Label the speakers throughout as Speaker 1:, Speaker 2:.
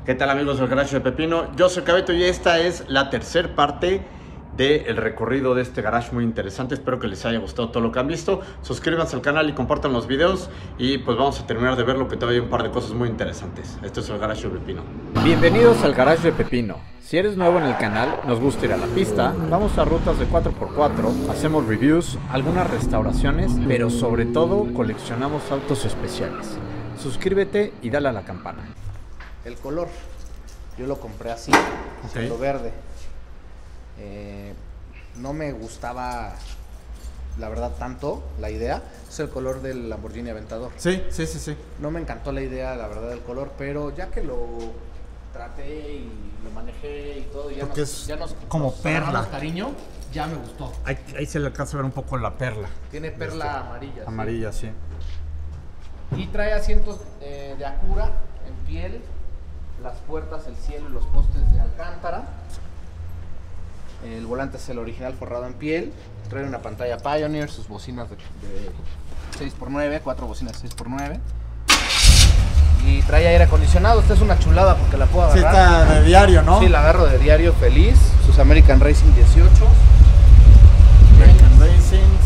Speaker 1: ¿Qué tal, amigos del Garage de Pepino? Yo soy Cabeto y esta es la tercera parte del recorrido de este garage muy interesante. Espero que les haya gustado todo lo que han visto. Suscríbanse al canal y compartan los videos y pues vamos a terminar de ver lo que todavía hay un par de cosas muy interesantes. Esto es el Garage de Pepino.
Speaker 2: Bienvenidos al Garage de Pepino. Si eres nuevo en el canal, nos gusta ir a la pista, vamos a rutas de 4x4, hacemos reviews, algunas restauraciones, pero sobre todo coleccionamos autos especiales. Suscríbete y dale a la campana.
Speaker 3: El color, yo lo compré así,
Speaker 1: Okay.
Speaker 3: lo verde. No me gustaba, la verdad, tanto la idea. Es el color del Lamborghini Aventador.
Speaker 1: Sí.
Speaker 3: No me encantó la idea, la verdad, del color, pero ya que lo traté y lo manejé y todo, ya
Speaker 1: Porque
Speaker 3: nos,
Speaker 1: es
Speaker 3: ya nos
Speaker 1: como
Speaker 3: nos
Speaker 1: perla.
Speaker 3: agarramos cariño, ya me gustó.
Speaker 1: Ahí se le alcanza a ver un poco la perla.
Speaker 3: Tiene perla amarilla.
Speaker 1: Amarilla, sí.
Speaker 3: Y trae asientos de Acura en piel, las puertas, el cielo y los postes de alcántara. El volante es el original forrado en piel. Trae una pantalla Pioneer, sus bocinas de 6x9, 4 bocinas 6x9. Y trae aire acondicionado. Esta es una chulada porque la puedo agarrar.
Speaker 1: Sí, está de diario, ¿no?
Speaker 3: Sí, la agarro de diario feliz. Sus American Racing 18.
Speaker 1: American Racing.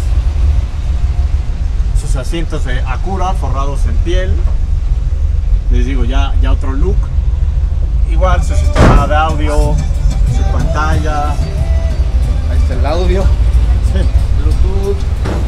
Speaker 1: Sus asientos de Acura forrados en piel. Les digo, ya otro look. Igual su sistema de audio, su pantalla.
Speaker 3: Ahí está el audio,
Speaker 1: Sí.
Speaker 3: Bluetooth.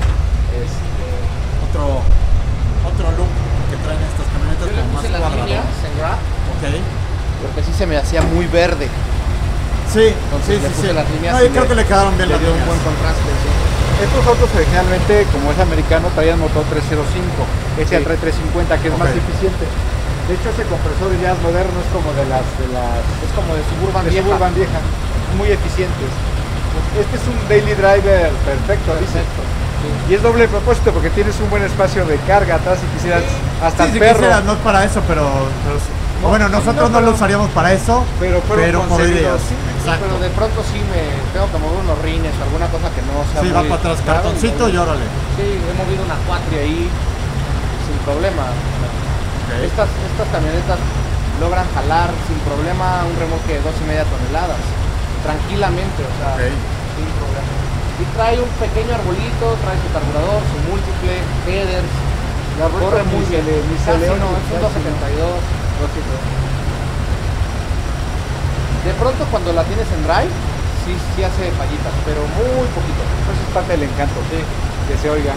Speaker 1: Otro look que traen estas camionetas
Speaker 3: Yo le
Speaker 1: como más
Speaker 3: puse las
Speaker 1: cuadrado.
Speaker 3: líneas en wrap
Speaker 1: Ok.
Speaker 3: porque sí se me hacía muy verde.
Speaker 1: Sí,
Speaker 3: Entonces le puse las líneas
Speaker 1: No, yo
Speaker 3: y
Speaker 1: creo que le quedaron bien
Speaker 3: le
Speaker 1: las
Speaker 3: dio un
Speaker 1: líneas.
Speaker 3: buen contraste. Sí.
Speaker 4: Estos autos originalmente, como es americano, traían motor 305. Este
Speaker 3: Sí.
Speaker 4: trae 350, que es
Speaker 1: Ok.
Speaker 4: más eficiente. De hecho, ese compresor ya es moderno, es como de las
Speaker 3: Es como de Suburban
Speaker 4: de
Speaker 3: vieja.
Speaker 4: Suburban vieja, muy eficientes. Este es un daily driver perfecto, dice.
Speaker 3: Perfecto. Sí.
Speaker 4: Y es doble propósito porque tienes un buen espacio de carga atrás si quisieras hasta
Speaker 1: Sí,
Speaker 4: el
Speaker 1: si
Speaker 4: perro.
Speaker 1: quisieras, no es para eso, pero
Speaker 4: No,
Speaker 1: bueno, nosotros no lo usaríamos para eso,
Speaker 4: pero fueron
Speaker 1: podrías.
Speaker 4: concebidos, sí.
Speaker 1: Exacto.
Speaker 3: Pero de pronto sí me tengo que mover unos rines o alguna cosa que no sea
Speaker 1: Sí,
Speaker 3: muy
Speaker 1: va para atrás,
Speaker 3: claro,
Speaker 1: cartoncito y órale.
Speaker 3: Sí, he movido una Quattro ahí sin problema. Estas camionetas logran jalar sin problema un remolque de 2,5 toneladas. Tranquilamente, o sea,
Speaker 1: Ok.
Speaker 3: sin problema. Y trae un pequeño arbolito, trae su carburador, su múltiple, headers. Corre muy bien. Casi no, es un 272. De pronto cuando la tienes en drive, sí hace fallitas, pero muy poquito.
Speaker 4: Eso es parte del encanto, que se oiga.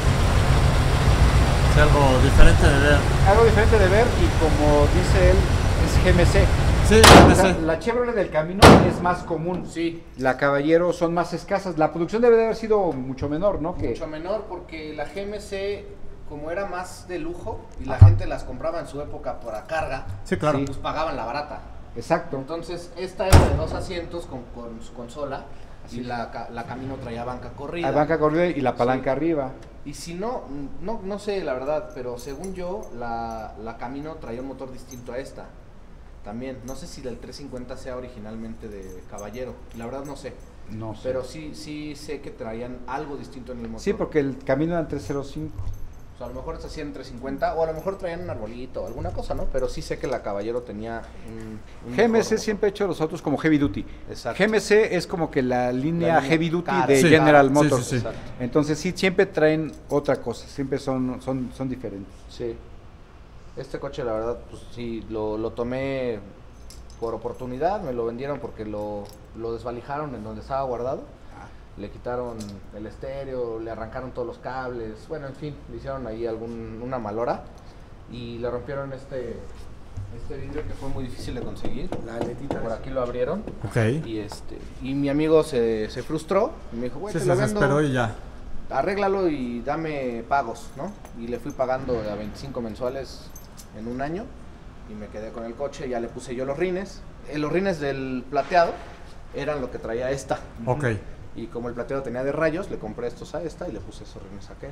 Speaker 1: Es algo diferente de ver.
Speaker 4: Algo diferente de ver y como dice él, es GMC.
Speaker 1: Sí,
Speaker 4: O sea, la Chevrolet del Camino es más común.
Speaker 3: Sí.
Speaker 4: La Caballero son más escasas. La producción debe de haber sido mucho menor, ¿no?
Speaker 3: Mucho menor porque la GMC, como era más de lujo y la
Speaker 4: Ajá.
Speaker 3: gente las compraba en su época para carga,
Speaker 1: Sí, claro.
Speaker 3: pues pagaban la barata.
Speaker 4: Exacto.
Speaker 3: Entonces, esta era de 2 asientos con su consola y la Camino traía banca corrida.
Speaker 4: La banca corrida y la palanca
Speaker 3: Sí.
Speaker 4: arriba.
Speaker 3: Y si no sé la verdad, pero según yo, la Camino traía un motor distinto a esta. También, no sé si del 350 sea originalmente de Caballero, la verdad no sé.
Speaker 4: No sé.
Speaker 3: Pero sí sé que traían algo distinto en el motor.
Speaker 4: Sí, porque el Camino era 305.
Speaker 3: O sea, a lo mejor se hacían 350 o a lo mejor traían un arbolito o alguna cosa, ¿no? Pero sí sé que la Caballero tenía un
Speaker 4: GMC
Speaker 3: mejor
Speaker 4: siempre ha hecho los autos como heavy duty.
Speaker 3: Exacto.
Speaker 4: GMC es como que la línea heavy duty
Speaker 3: cara.
Speaker 4: de
Speaker 1: Sí.
Speaker 4: General
Speaker 1: Sí,
Speaker 4: Motors.
Speaker 1: sí, sí.
Speaker 3: Exacto.
Speaker 4: Entonces sí, siempre traen otra cosa, siempre son diferentes.
Speaker 3: Sí. Este coche, la verdad, pues sí, lo tomé por oportunidad, me lo vendieron porque lo desvalijaron en donde estaba guardado. Le quitaron el estéreo, le arrancaron todos los cables, bueno, en fin, le hicieron ahí una malora y le rompieron este vidrio que fue muy difícil de conseguir. La aletita por aquí lo abrieron
Speaker 1: Ok.
Speaker 3: y mi amigo se frustró y me dijo, güey,
Speaker 1: Sí,
Speaker 3: te
Speaker 1: se
Speaker 3: lo vendo,
Speaker 1: desesperó y ya.
Speaker 3: arréglalo y dame pagos, ¿no? Y le fui pagando a 25 mensuales en un año y me quedé con el coche, ya le puse yo los rines. Los rines del plateado eran lo que traía esta.
Speaker 1: Ok.
Speaker 3: Y como el plateado tenía de rayos, le compré estos a esta y le puse esos rines a aquel.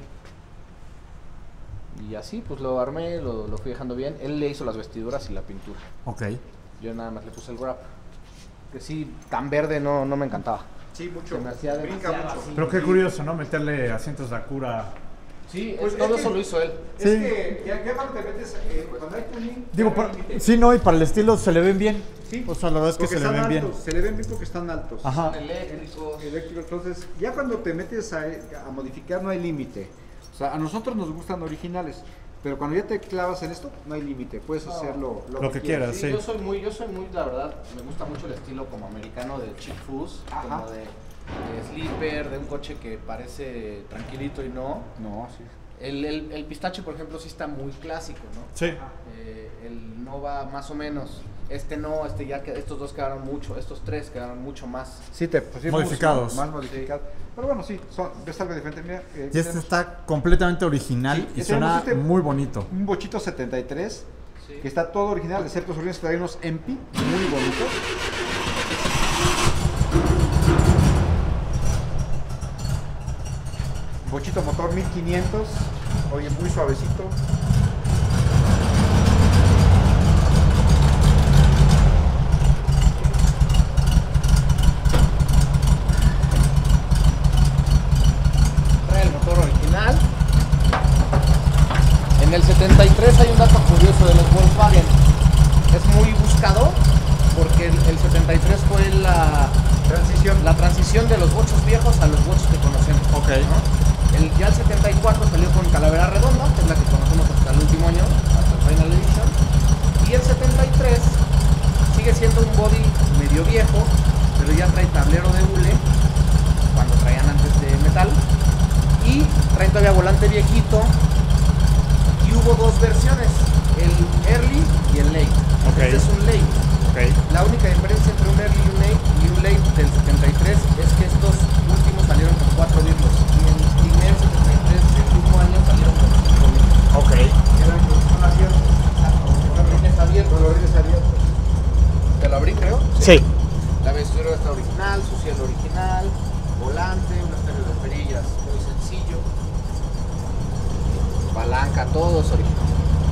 Speaker 3: Y así pues lo armé, lo fui dejando bien. Él le hizo las vestiduras y la pintura.
Speaker 1: Ok.
Speaker 3: Yo nada más le puse el wrap. Que sí, tan verde no me encantaba.
Speaker 4: Sí, mucho.
Speaker 3: Se me hacía demasiado así.
Speaker 1: Pero qué curioso, ¿no? Meterle asientos de Acura
Speaker 3: Sí,
Speaker 4: Pues
Speaker 3: todo
Speaker 4: es que-
Speaker 3: eso lo hizo él.
Speaker 4: Es
Speaker 2: Sí.
Speaker 4: que ya cuando te metes, cuando hay tuning,
Speaker 2: Digo,
Speaker 4: ya no hay límite.
Speaker 2: sí, no, y para el estilo se le ven bien.
Speaker 4: Sí,
Speaker 2: O sea, la verdad es que
Speaker 4: porque
Speaker 2: se le
Speaker 4: están
Speaker 2: ven bien.
Speaker 4: altos, se le ven bien porque están altos.
Speaker 2: Ajá.
Speaker 3: Eléctricos.
Speaker 4: Eléctricos, entonces ya cuando te metes a modificar no hay límite. O sea, a nosotros nos gustan originales, pero cuando ya te clavas en esto, no hay límite, puedes hacerlo
Speaker 2: Lo que quieras.
Speaker 3: Sí,
Speaker 2: Sí.
Speaker 3: yo soy muy, la verdad, me gusta mucho el estilo como americano de chic foos,
Speaker 4: Ajá.
Speaker 3: como de sleeper, de un coche que parece tranquilito y no.
Speaker 4: No, sí.
Speaker 3: El pistache, por ejemplo, sí está muy clásico, ¿no?
Speaker 2: Sí.
Speaker 3: El Nova más o menos, este no, estos dos quedaron mucho, estos tres quedaron mucho más.
Speaker 4: Sí, pues, sí,
Speaker 2: Modificados.
Speaker 4: Más modificados. Pero bueno, sí, es algo diferente. Mira,
Speaker 2: Y este
Speaker 4: tenemos
Speaker 2: está completamente original
Speaker 4: Sí,
Speaker 2: y
Speaker 4: y
Speaker 2: suena
Speaker 4: tenemos
Speaker 2: muy bonito.
Speaker 4: un bochito 73,
Speaker 3: Sí.
Speaker 4: que está todo original, excepto sus rines que trae unos MP muy bonitos. Bochito motor 1500, oye, muy suavecito.
Speaker 3: Trae el motor original. En el 73 hay un dato curioso de los Volkswagen. Es muy buscado porque el 73 fue la transición de los bochos viejos a los bochos que conocemos.
Speaker 2: Ok.
Speaker 3: ¿no? Ya el 74 salió con calavera redonda, que es la que conocemos hasta el último año, hasta el Final Edition. Y el 73 sigue siendo un body medio viejo, pero ya trae tablero de hule, cuando traían antes de metal. Y trae todavía volante viejito. Y hubo dos versiones, el Early y el Late.
Speaker 2: Ok.
Speaker 3: Este es un Late.
Speaker 2: Ok.
Speaker 3: La única diferencia entre un Early y un Late del 73 es que estos últimos salieron con 4 birlos. Y el primer 73 del último año salieron con 5 birlos.
Speaker 2: Ok.
Speaker 4: Eran son abiertos.
Speaker 3: Los rines abiertos.
Speaker 4: Con los rines abiertos.
Speaker 3: Te lo abrí, creo.
Speaker 2: Sí.
Speaker 3: La vestidura está original, su cielo original, volante, un estéreo de perillas muy sencillo. Palanca, todo es original.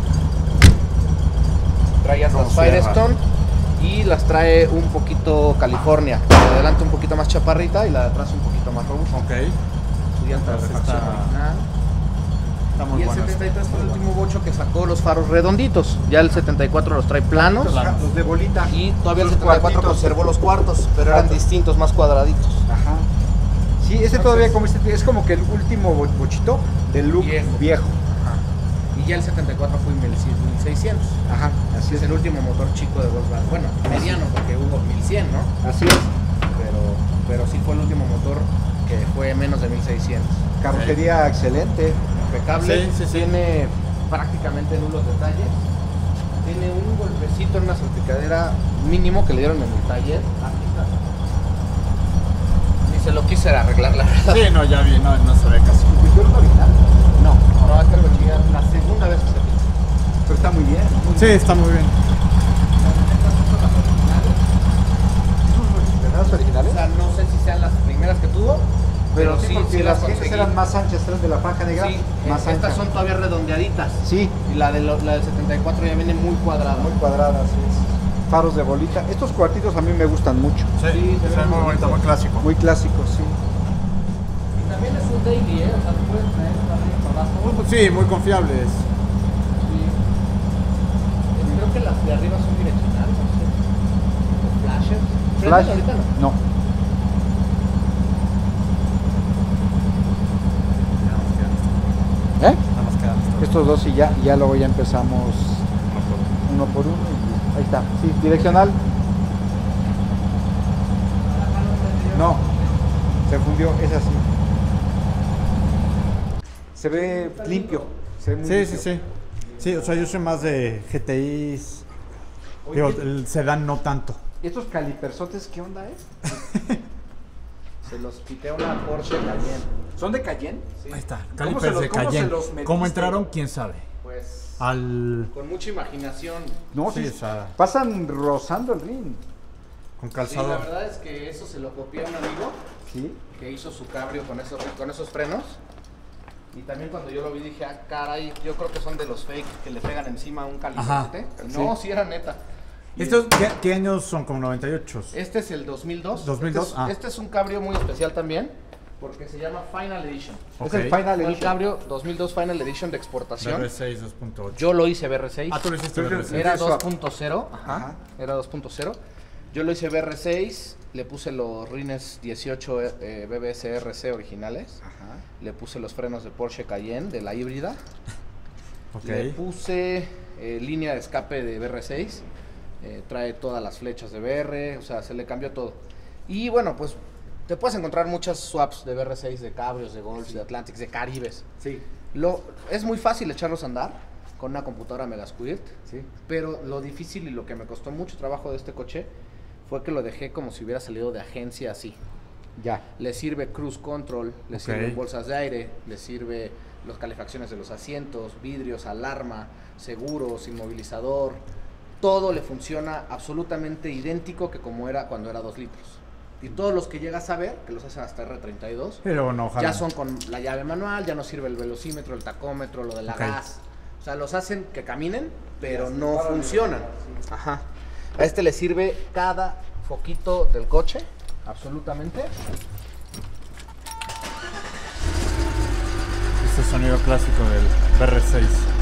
Speaker 3: Trae atrás
Speaker 2: No, cierra.
Speaker 3: Firestone y las trae un poquito California. La de adelante un poquito más chaparrita y la de atrás un poquito más robusta.
Speaker 2: Ok.
Speaker 3: Su llanta de
Speaker 2: Entonces
Speaker 3: refacción
Speaker 2: está-
Speaker 3: original.
Speaker 2: Está muy
Speaker 3: Y el
Speaker 2: bueno.
Speaker 3: 73 fue el último bocho que sacó los faros redonditos. Ya el 74 los trae planos.
Speaker 4: Los de bolita.
Speaker 3: Y todavía el
Speaker 4: Los
Speaker 3: 74
Speaker 4: cuartitos.
Speaker 3: conservó los cuartos, pero eran distintos, más cuadraditos.
Speaker 4: Ajá. Sí, este todavía como es como que el último bochito del look viejo.
Speaker 3: Y ya el 74 fue 1600.
Speaker 4: Ajá, así
Speaker 3: Es el último motor chico de Volkswagen. Bueno, mediano, porque hubo 1100, ¿no?
Speaker 4: Así es.
Speaker 3: Pero sí fue el último motor que fue menos de 1600.
Speaker 4: Carrocería excelente.
Speaker 3: Impecable.
Speaker 2: Sí, sí, sí.
Speaker 3: Tiene prácticamente nulos detalles. Tiene un golpecito en una salpicadera mínimo que le dieron en el taller. Aquí está. Ni se lo quise arreglar, la verdad.
Speaker 2: Sí, no, ya vi, no se ve casi.
Speaker 4: ¿El pintor es original?
Speaker 3: No, este lo chingué la segunda vez que se pinta.
Speaker 4: Pero está muy bien.
Speaker 2: Sí, está muy bien.
Speaker 4: ¿Verdad originales?
Speaker 3: O sea, no sé si sean las primeras que tuvo,
Speaker 4: Pero sí, porque las
Speaker 3: conseguí.
Speaker 4: gentes eran más anchas tras de la franja negra.
Speaker 3: Sí,
Speaker 4: más
Speaker 3: estas
Speaker 4: anchas.
Speaker 3: son todavía redondeaditas.
Speaker 4: Sí,
Speaker 3: Y la del 74 ya viene muy cuadrada.
Speaker 4: muy cuadradas. Sí. Faros de bolita. Estos cuartitos a mí me gustan mucho.
Speaker 3: Sí, se ve muy bonito, muy
Speaker 2: clásico.
Speaker 4: Muy clásicos, sí.
Speaker 3: Y también es un daily, ¿eh? O sea, tú puedes traer para arriba para abajo.
Speaker 2: Sí, muy confiables.
Speaker 3: Sí. Creo que las de arriba son direccionales, no sé. O flashes.
Speaker 4: Flash.
Speaker 3: ¿Prenden ahorita no?
Speaker 4: No. ¿Eh?
Speaker 2: Nada más quedan estos.
Speaker 4: Estos dos y ya luego ya empezamos uno por uno. Y ahí está. Sí, direccional. No, se fundió, es así. Se ve limpio. Se ve muy
Speaker 2: Sí,
Speaker 4: limpio.
Speaker 2: sí, sí. Sí, o sea, yo soy más de GTIs. Digo, el sedán no tanto.
Speaker 4: ¿Estos calipersotes qué onda,
Speaker 3: Se los quité a una Porsche Cayenne.
Speaker 4: ¿Son de Cayenne?
Speaker 3: Sí.
Speaker 2: Ahí está,
Speaker 4: ¿Cómo
Speaker 2: calipers de
Speaker 4: cómo
Speaker 2: Cayenne.
Speaker 4: se los metiste?
Speaker 2: ¿Cómo entraron? ¿Quién sabe?
Speaker 3: Pues
Speaker 2: Al...
Speaker 3: con mucha imaginación.
Speaker 4: No,
Speaker 2: Sí,
Speaker 4: sí.
Speaker 2: o sea,
Speaker 4: Pasan rozando el ring.
Speaker 2: con
Speaker 3: Sí,
Speaker 2: calzado.
Speaker 3: la verdad es que eso se lo copié a un amigo
Speaker 4: Sí.
Speaker 3: que hizo su cabrio con esos frenos. Y también cuando yo lo vi dije, ah, caray, yo creo que son de los fake que le pegan encima a un calibrete. No, sí era neta. Y
Speaker 2: ¿Estos qué años son? Como 98.
Speaker 3: este es el 2002.
Speaker 2: 2002,
Speaker 3: Este es un cabrio muy especial también. porque se llama Final Edition.
Speaker 4: Es el Final
Speaker 3: Fue el
Speaker 4: Edition.
Speaker 3: Cabrio 2002 Final Edition de exportación.
Speaker 2: BR6 2.8.
Speaker 3: Yo lo hice BR6.
Speaker 2: Ah, tú lo hiciste BR6.
Speaker 3: Era
Speaker 4: Swap.
Speaker 3: 2.0, ajá,
Speaker 4: Ajá.
Speaker 3: era 2.0. Yo lo hice BR6, le puse los rines 18 BBS RC originales,
Speaker 4: Ajá.
Speaker 3: le puse los frenos de Porsche Cayenne de la híbrida,
Speaker 2: Ok.
Speaker 3: le puse línea de escape de BR6, trae todas las flechas de BR, o sea, se le cambió todo. Y bueno, pues te puedes encontrar muchas swaps de BR6, de Cabrios, de Golfs, de Atlantics, de Caribes.
Speaker 4: Sí.
Speaker 3: Es muy fácil echarlos a andar con una computadora Megasquirt,
Speaker 4: Sí.
Speaker 3: pero lo difícil y lo que me costó mucho trabajo de este coche fue que lo dejé como si hubiera salido de agencia así.
Speaker 4: Ya.
Speaker 3: Le sirve cruise control, le
Speaker 2: Ok.
Speaker 3: sirven bolsas de aire, le sirve las calefacciones de los asientos, vidrios, alarma, seguros, inmovilizador. Todo le funciona absolutamente idéntico que como era cuando era 2 litros. Y todos los que llegas a ver, que los hacen hasta R32,
Speaker 2: Pero no, ojalá.
Speaker 3: ya son con la llave manual, ya no sirve el velocímetro, el tacómetro, lo de la
Speaker 2: Ok.
Speaker 3: gas. O sea, los hacen que caminen, pero no funcionan. Ajá. A este le sirve cada foquito del coche, absolutamente.
Speaker 2: Este sonido clásico del BR6.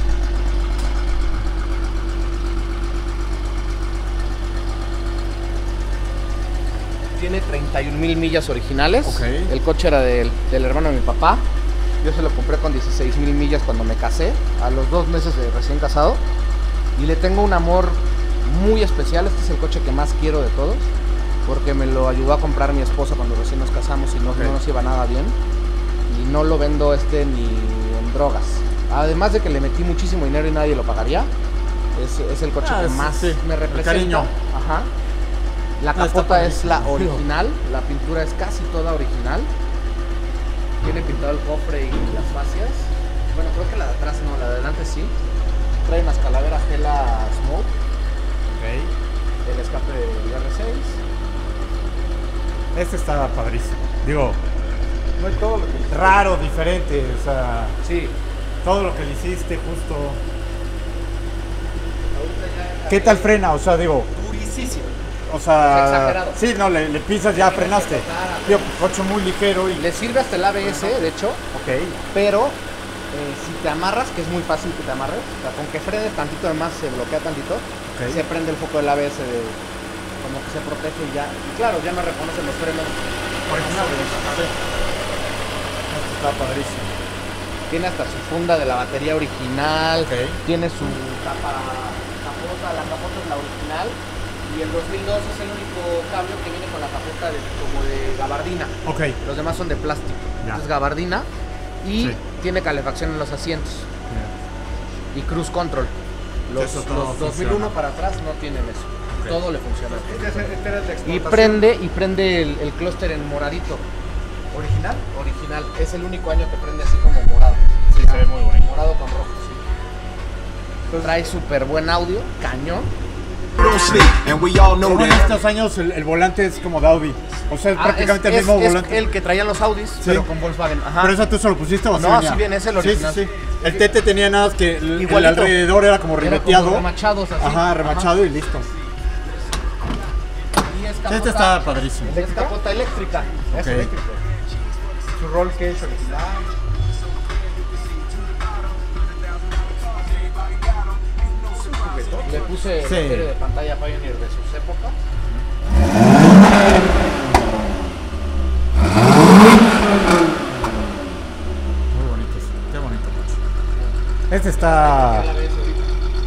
Speaker 3: Tiene 31,000 millas originales.
Speaker 2: Ok.
Speaker 3: El coche era del hermano de mi papá. Yo se lo compré con 16,000 millas cuando me casé, a los 2 meses de recién casado. Y le tengo un amor muy especial. Este es el coche que más quiero de todos, porque me lo ayudó a comprar mi esposa cuando recién nos casamos y no,
Speaker 2: Ok.
Speaker 3: no nos iba nada bien. Y no lo vendo ni en drogas. Además de que le metí muchísimo dinero y nadie lo pagaría. Es el coche que
Speaker 2: sí,
Speaker 3: más
Speaker 2: sí.
Speaker 3: me
Speaker 2: El
Speaker 3: representa.
Speaker 2: cariño.
Speaker 3: Ajá. La
Speaker 2: está
Speaker 3: capota es la
Speaker 2: padrísimo.
Speaker 3: original, la pintura es casi toda original. Tiene pintado el cofre y las fascias. Bueno, creo que la de atrás no, la de adelante sí. Trae unas calaveras Gela Smoke, el escape de R6.
Speaker 2: Este está padrísimo. Digo,
Speaker 4: No hay todo lo que...
Speaker 2: raro, diferente. O sea,
Speaker 3: Sí.
Speaker 2: todo lo que le hiciste justo. ¿Qué tal frena? O sea, digo,
Speaker 3: Durísimo.
Speaker 2: o sea,
Speaker 3: Exagerado.
Speaker 2: sí, no, le pisas, ya frenaste. Digo, coche muy ligero y...
Speaker 3: Le sirve hasta el ABS, de hecho,
Speaker 2: Ok.
Speaker 3: pero si te amarras, que es muy fácil que te amarres, o sea, con que frene tantito además se bloquea tantito,
Speaker 2: Ok.
Speaker 3: se prende el foco del ABS como que se protege y ya. Y claro, ya no reconocen los frenos.
Speaker 2: Originales. Este está padrísimo.
Speaker 3: Tiene hasta su funda de la batería original,
Speaker 2: Ok.
Speaker 3: tiene su capota, la capota es la original. Y el 2002 es el único cambio que viene con la capota como de gabardina.
Speaker 2: Ok.
Speaker 3: Los demás son de plástico.
Speaker 2: Ya.
Speaker 3: Es gabardina y
Speaker 2: Sí.
Speaker 3: tiene calefacción en los asientos y cruise control. Los,
Speaker 2: Eso todo
Speaker 3: los 2001
Speaker 2: funciona.
Speaker 3: para atrás no tienen eso.
Speaker 2: Ok.
Speaker 3: Todo le funciona.
Speaker 4: Este era el de
Speaker 3: Y
Speaker 4: exportación.
Speaker 3: prende el clúster en moradito.
Speaker 4: ¿Original?
Speaker 3: Original. Es el único año que prende así como morado.
Speaker 2: Sí, se ve muy bonito.
Speaker 3: Morado con rojo, sí. Trae súper buen audio, cañón.
Speaker 5: don't sleep, and we all know
Speaker 2: Como en
Speaker 5: that.
Speaker 2: estos años el volante es como de Audi. O sea, es prácticamente el
Speaker 3: es
Speaker 2: mismo volante.
Speaker 3: el que traían los Audis, pero con Volkswagen. Ajá.
Speaker 2: Pero esa tú se lo pusiste o
Speaker 3: No,
Speaker 2: venía?
Speaker 3: así viene, es el original.
Speaker 2: Sí, sí, sí. El Tete tenía nada más que el
Speaker 3: Igualito.
Speaker 2: alrededor era como
Speaker 3: Era
Speaker 2: ribeteado.
Speaker 3: como remachados así.
Speaker 2: Ajá, remachado y listo.
Speaker 3: Y es capota,
Speaker 2: Este está padrísimo.
Speaker 3: Es capota eléctrica.
Speaker 2: Ok.
Speaker 3: Es eléctrico.
Speaker 4: Su roll cage original.
Speaker 3: Le puse
Speaker 2: Sí.
Speaker 3: serie de pantalla Pioneer de sus épocas.
Speaker 2: Muy bonitos. Qué bonito coche. Este está...
Speaker 3: Ya la ves ahorita.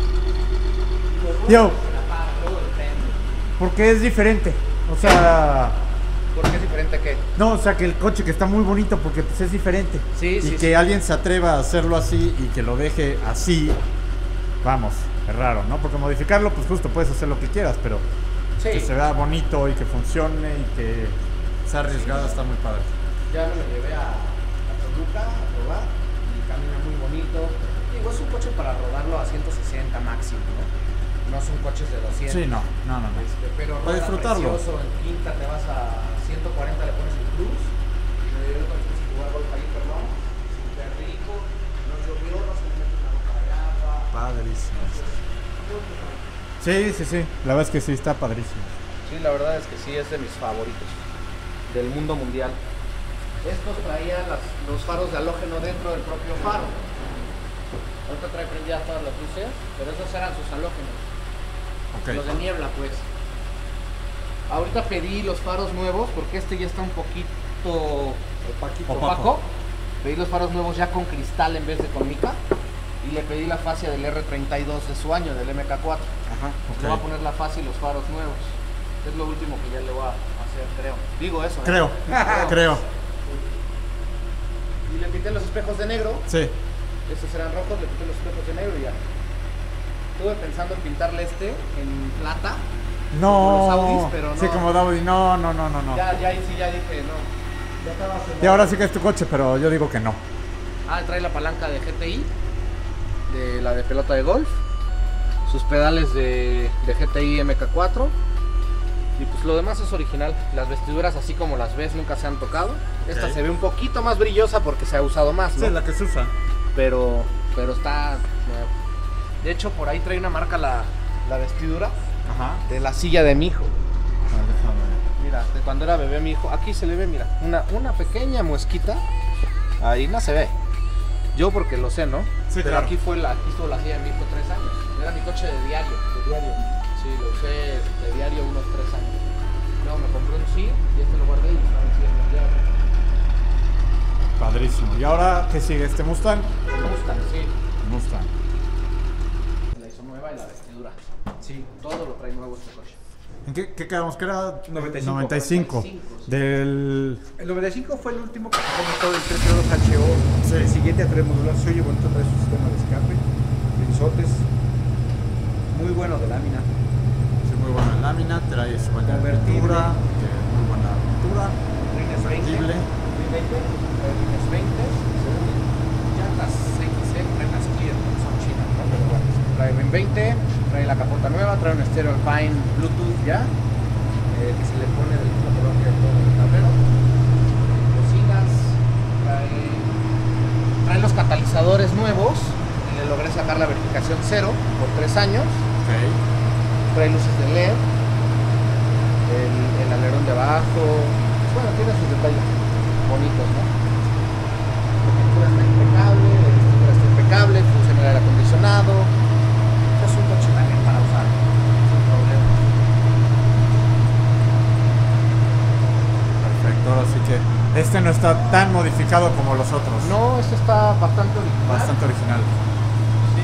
Speaker 2: Yo,
Speaker 3: La para, luego depende.
Speaker 2: porque es diferente. O sea...
Speaker 3: ¿Por qué es diferente que?
Speaker 2: No, o sea que el coche que está muy bonito porque pues es diferente.
Speaker 3: Sí,
Speaker 2: y
Speaker 3: sí,
Speaker 2: que
Speaker 3: sí.
Speaker 2: alguien se atreva a hacerlo así y que lo deje así, vamos, es raro, ¿no? Porque modificarlo, pues justo puedes hacer lo que quieras, pero
Speaker 3: Sí.
Speaker 2: que se vea bonito y que funcione y que sea arriesgada está muy padre.
Speaker 3: Ya me lo llevé a Toluca a probar y camina muy bonito. Digo, es un coche para rodarlo a 160 máximo, ¿no? No son coches de 200.
Speaker 2: Sí, no.
Speaker 3: Pero
Speaker 2: Para
Speaker 3: roda
Speaker 2: disfrutarlo.
Speaker 3: precioso, en quinta te vas a 140, le pones el cruise. Y me llevé con el cruise y jugar golf ahí, perdón. Súper rico. Nos llovió, no se le mete una boca de agua.
Speaker 2: Padrísimo. Sí, sí, sí. La verdad es que sí, está padrísimo.
Speaker 3: Sí, la verdad es que sí, es de mis favoritos. Del mundo mundial. Estos traían los faros de halógeno dentro del propio faro. Ahorita trae prendidas todas las luces, pero esos eran sus halógenos.
Speaker 1: Ok.
Speaker 3: Los de niebla, pues. Ahorita pedí los faros nuevos porque este ya está un poquito opaco. Pedí los faros nuevos ya con cristal en vez de con mica. Y le pedí la fascia del R32 de su año, del MK4.
Speaker 4: Ajá.
Speaker 3: Le voy a poner la fascia y los faros nuevos. Es lo último que ya le voy a hacer, creo. Digo eso.
Speaker 1: Creo. Creo.
Speaker 3: Y le pinté los espejos de negro.
Speaker 1: Sí.
Speaker 3: Estos eran rojos, le pinté los espejos de negro y ya. Estuve pensando en pintarle este en plata.
Speaker 1: No.
Speaker 3: Como los Audis, pero no.
Speaker 1: Sí, como Audi. No.
Speaker 3: Ya ahí sí ya dije, no. Ya estaba
Speaker 1: Y ahora sí que es tu coche, pero yo digo que no.
Speaker 3: Ah, trae la palanca de GTI, de la de pelota de golf, sus pedales de GTI MK4 y pues lo demás es original. Las vestiduras así como las ves nunca se han tocado. Esta
Speaker 1: Ok.
Speaker 3: se ve un poquito más brillosa porque se ha usado más, ¿no?
Speaker 1: Sí, la que se usa.
Speaker 3: pero está nuevo. De hecho por ahí trae una marca la vestidura
Speaker 1: Ajá.
Speaker 3: de la silla de mi hijo.
Speaker 1: Déjame.
Speaker 3: Mira, de cuando era bebé mi hijo, aquí se le ve, mira, una pequeña muesquita. Ahí no se ve. Yo porque lo sé, ¿no?
Speaker 1: Sí,
Speaker 3: pero
Speaker 1: claro.
Speaker 3: aquí estuvo la silla de mi hijo 3 años. Era mi coche de diario. Sí, lo usé de diario unos 3 años. Luego me compré un sí y este lo guardé y estaba en silla de diario.
Speaker 1: Padrísimo. ¿Y ahora qué sigue? ¿Este Mustang?
Speaker 3: Me gustan, sí.
Speaker 1: Mustang.
Speaker 3: La hizo nueva y la vestidura. Sí, todo lo trae nuevo este coche.
Speaker 1: ¿En qué quedamos? Que era
Speaker 4: 95.
Speaker 1: 95. Del...
Speaker 4: El 95 fue el último que sacamos todo el 302 HO.
Speaker 1: Sí.
Speaker 4: El siguiente a traer modular, se oye bonito, trae su sistema de escape, pinzotes, muy bueno de lámina.
Speaker 1: Sí, muy buena lámina, trae su buena
Speaker 4: Convertible.
Speaker 1: abertura, muy buena abertura,
Speaker 3: Rines 20,
Speaker 1: convertible.
Speaker 3: Rines 20, llantas XC, trae las Clear, son chinas, ¿no? Pero bueno, trae RIN 20, trae la capota nueva, trae un estéreo Alpine Bluetooth ya, que se le pone del mismo color que todo el tablero, bocinas, trae los catalizadores nuevos, y le logré sacar la verificación 0 por 3 años,
Speaker 1: Ok.
Speaker 3: trae luces de LED, el alerón de abajo, bueno, tiene sus detalles bonitos, ¿no? La pintura está impecable, la estructura está impecable, funciona el aire acondicionado, es un coche también para usar, sin problema.
Speaker 1: Perfecto, ahora sí que este no está tan modificado como los otros.
Speaker 3: No, este está bastante original.
Speaker 1: Bastante original.
Speaker 3: Sí.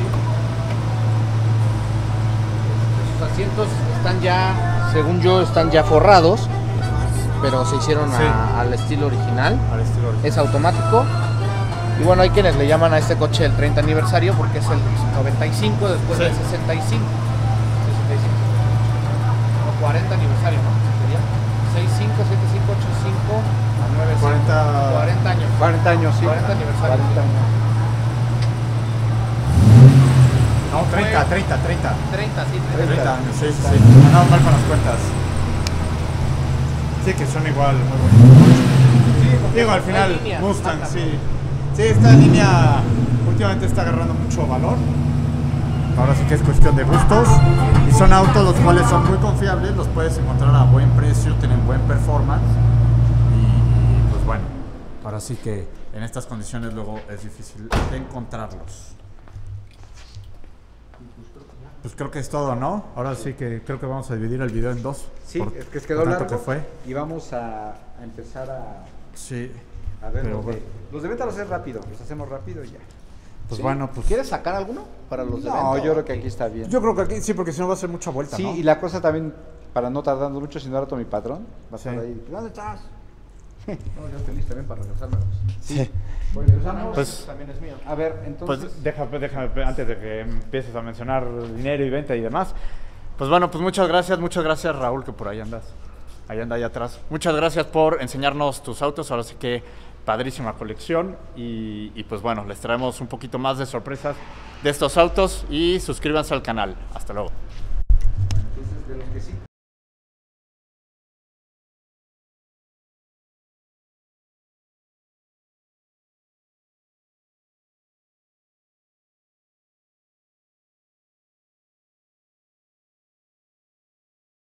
Speaker 3: Sus asientos están ya, según yo, están ya forrados, pero se hicieron
Speaker 1: Sí.
Speaker 3: al estilo original.
Speaker 1: Al estilo original.
Speaker 3: Es automático. Y bueno, hay quienes le llaman a este coche el 30 aniversario porque es el 95 después
Speaker 1: Sí.
Speaker 3: del 65. 65. O 40 aniversario, ¿no? Sería 65, 75, 85 a 95. 40 años.
Speaker 4: 40 años, sí.
Speaker 3: 40 aniversario.
Speaker 4: 40 años.
Speaker 1: No, 30, 30, 30.
Speaker 3: 30, sí,
Speaker 1: 30 años, sí, sí, sí. Andamos mal con las cuentas. Sí, que son igual, muy buenos. Digo, al final,
Speaker 3: Hay líneas,
Speaker 1: Mustang,
Speaker 3: marcas,
Speaker 1: sí. Sí, esta línea últimamente está agarrando mucho valor. Ahora sí que es cuestión de gustos. Y son autos los cuales son muy confiables, los puedes encontrar a buen precio, tienen buen performance. Y pues bueno, ahora sí que en estas condiciones luego es difícil de encontrarlos. Pues creo que es todo, ¿no? Ahora sí que creo que vamos a dividir el video en dos.
Speaker 4: Sí,
Speaker 1: por-
Speaker 4: es que quedó
Speaker 1: por tanto
Speaker 4: largo
Speaker 1: que fue.
Speaker 4: y vamos a empezar
Speaker 1: Sí.
Speaker 4: a ver
Speaker 1: Pero
Speaker 4: los,
Speaker 1: bueno.
Speaker 4: los de venta los hacemos rápido, los hacemos rápido y ya.
Speaker 1: Pues
Speaker 3: Sí.
Speaker 1: bueno, pues.
Speaker 3: ¿Quieres sacar alguno para los de
Speaker 4: No,
Speaker 3: venta?
Speaker 4: yo creo que aquí está bien.
Speaker 1: Yo creo que aquí sí, porque si no va a ser mucha vuelta,
Speaker 4: Sí,
Speaker 1: ¿no?
Speaker 4: y la cosa también, para no tardarnos mucho, si no rato mi patrón, va a estar
Speaker 1: Sí.
Speaker 4: ahí. ¿Dónde estás?
Speaker 3: No, yo feliz también para regresármelos.
Speaker 1: Sí.
Speaker 4: Pues regresamos.
Speaker 1: Pues-
Speaker 3: también es mío.
Speaker 4: A ver, entonces.
Speaker 1: Pues déjame, antes de que empieces a mencionar dinero y venta y demás. Pues bueno, pues muchas gracias Raúl, que por ahí andas. Ahí anda, allá atrás. Muchas gracias por enseñarnos tus autos, ahora sí que padrísima colección. Y pues bueno, les traemos un poquito más de sorpresas de estos autos y suscríbanse al canal. Hasta luego.
Speaker 4: Entonces, de los que sí